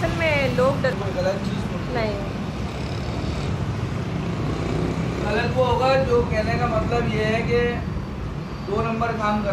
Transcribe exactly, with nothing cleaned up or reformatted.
असल में लोग डर गलत चीज़ नहीं। गलत वो होगा जो कहने का मतलब ये है कि दो नंबर काम कर